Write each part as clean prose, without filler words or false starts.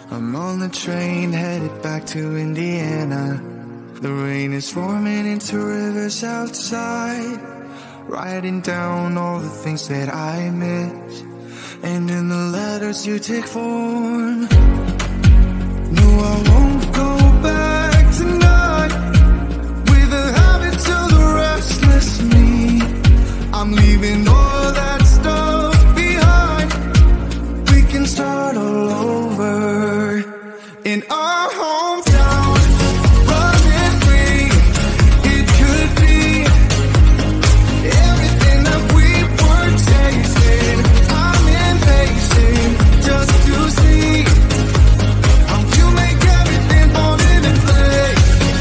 I'm on the train headed back to Indiana. The rain is forming into rivers outside, writing down all the things that I miss, and in the letters you take form. No, I won't go back tonight with the habits of the restless me. I'm leaving all that stuff behind. We can start all over in our hometown, running free. It could be everything that we were chasing. I'm impatient just to see how you make everything fall into place.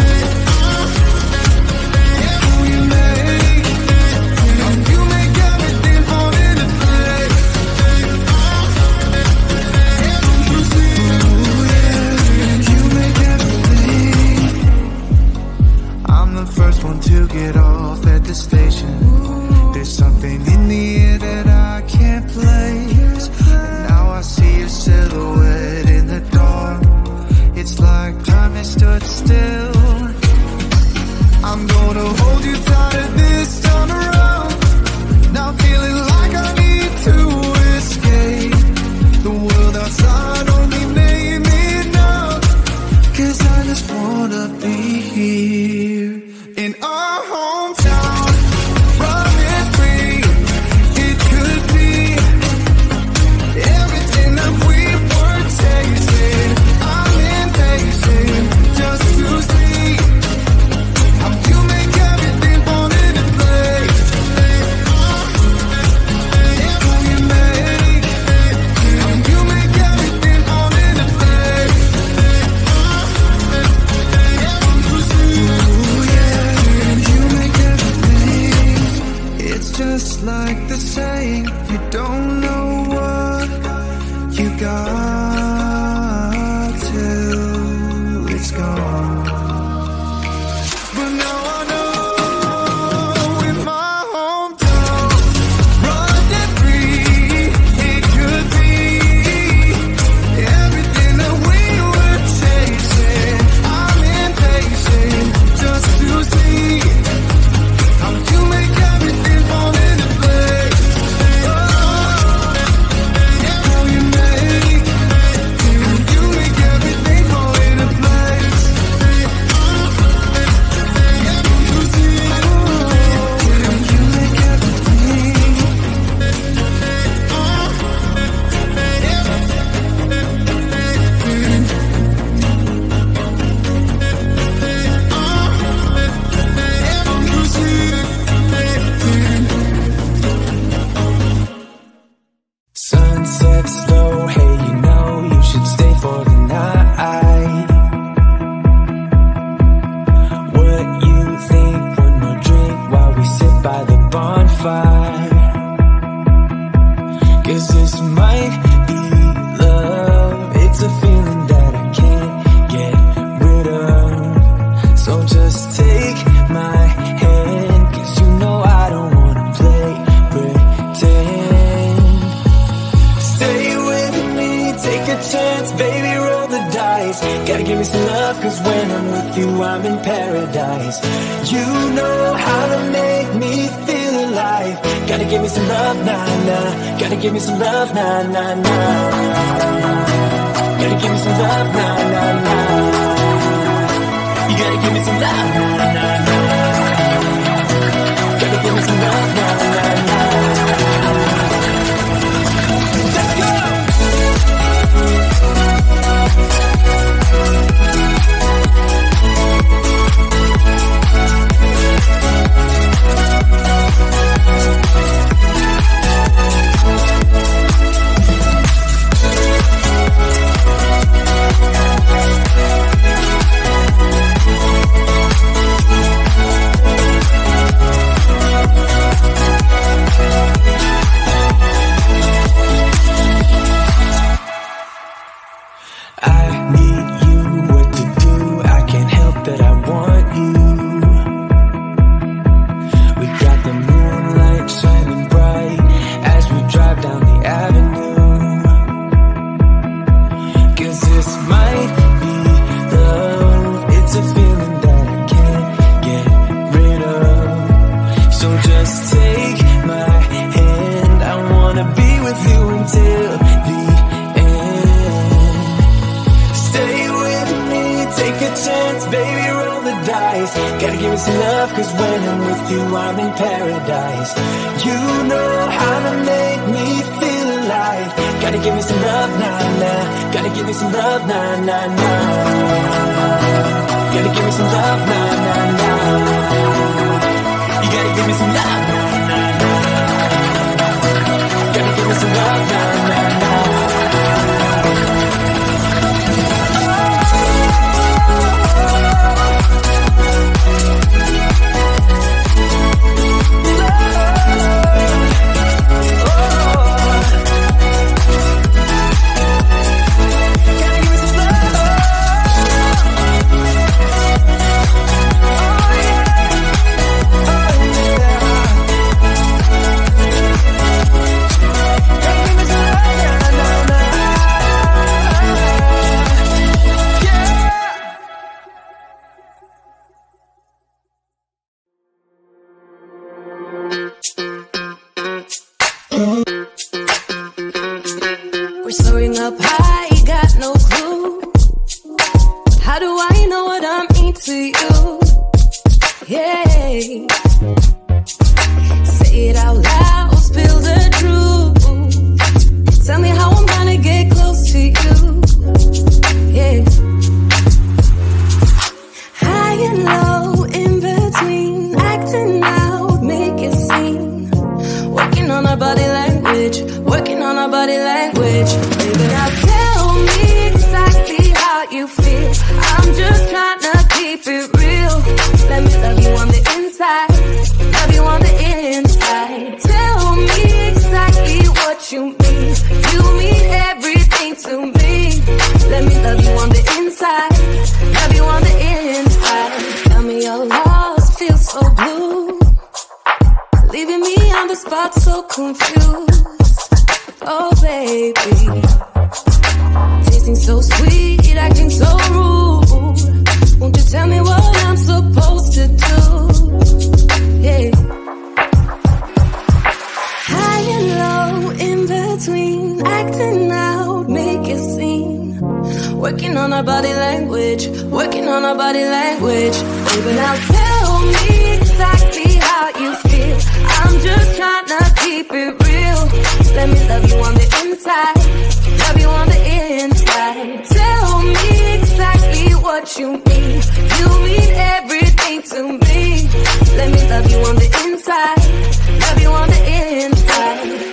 How you make everything fall into place. You see, you make everything. I'm the first one to get off at the station. There's something in the air that I can't place. And now I see your silhouette in the dark. It's like time has stood still. I'm gonna hold you tighter this time around. Now feeling like I need to escape. The world outside only made me numb. 'Cause I just wanna be here in our hometown, running free. It could be everything that we were chasing. I'm impatient just to see how you make everything fall into place. How you make everything fall into place. You make everything. It's just like the saying, you don't know what you got till it's gone. But now I know in my hometown, running free, it could be everything that we were chasing. I'm impatient just to see how you make everything fall into place. How you make everything fall into place. You see, you make everything. You see. Sunset slow, hey, you know you should stay for the night. What you think? One more drink while we sit by the bonfire. 'Cause this might be love. It's a feeling that I can't get rid of. So just take my hand, 'cause you know I don't wanna play pretend. Stay with me, take a chance, baby, roll the dice. Gotta give me some love, 'cause when I'm with you, I'm in paradise. You know how to make me feel alive. Gotta give me some love, nah, nah. Gotta give me some love, nah, nah, nah. Gotta give me some love, nah, nah, nah. You gotta give me some love, nah, nah, nah. Gotta give me some love, nah, nah, nah. Let's go! paradise. Gotta give me some love, cause when I'm with you, I'm in paradise. You know how to make me feel alive. Gotta give me some love, nah, nah. Gotta give me some love, nah, nah, nah. Gotta give me some love, nah, nah, nah. You gotta give me some love, nah, nah, nah. Gotta give me some love, nah, nah, nah. We're soaring up high, got no clue. How do I know what I mean to you? Yeah. Say it out loud, spill the truth. Tell me how I'm gonna get close to you. Yeah. High and low, in between, acting out, make it seem. Working on our body language, working on our body language. Baby, now tell me exactly how you feel. I'm just trying to keep it real. Let me love you on the inside, love you on the inside. Tell me exactly what you mean. You mean everything to me. Let me love you on the inside, love you on the inside. Tell me you're lost, feel so blue, leaving me on the spot so confused. Oh baby, tasting so sweet, acting so rude. Won't you tell me what I'm supposed to do? Yeah. High and low, in between, acting out, make it seem. Working on our body language, working on our body language. Baby, now tell me exactly how you feel. I'm just trying to keep it real. Let me love you on the inside, love you on the inside. Tell me exactly what you mean. You mean everything to me. Let me love you on the inside, love you on the inside.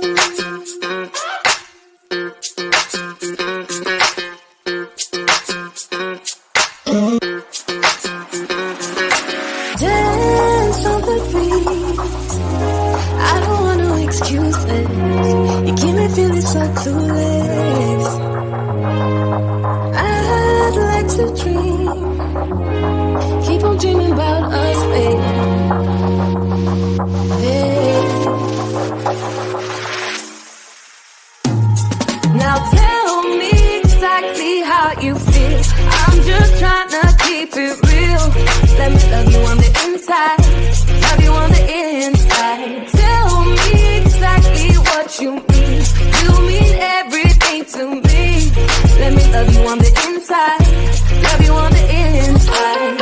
Dance on the beat, I don't want no excuses. You keep me feeling so clueless. I'd like to dream, keep on dreaming about us, baby. Now tell me exactly how you feel. I'm just trying to keep it real. Let me love you on the inside, love you on the inside. Tell me exactly what you mean. You mean everything to me. Let me love you on the inside, love you on the inside.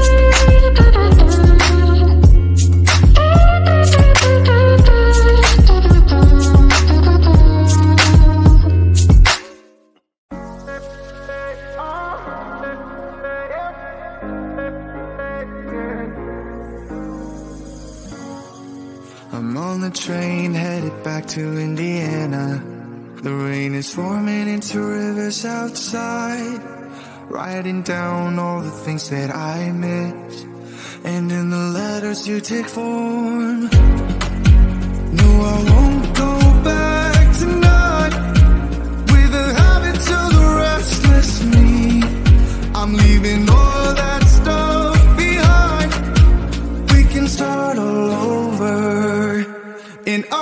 I'm on the train headed back to Indiana. The rain is forming into rivers outside, writing down all the things that I miss, and in the letters you take form. No, I won't go back tonight with the habits of the restless me. I'm leaving all that stuff behind. We can start all over in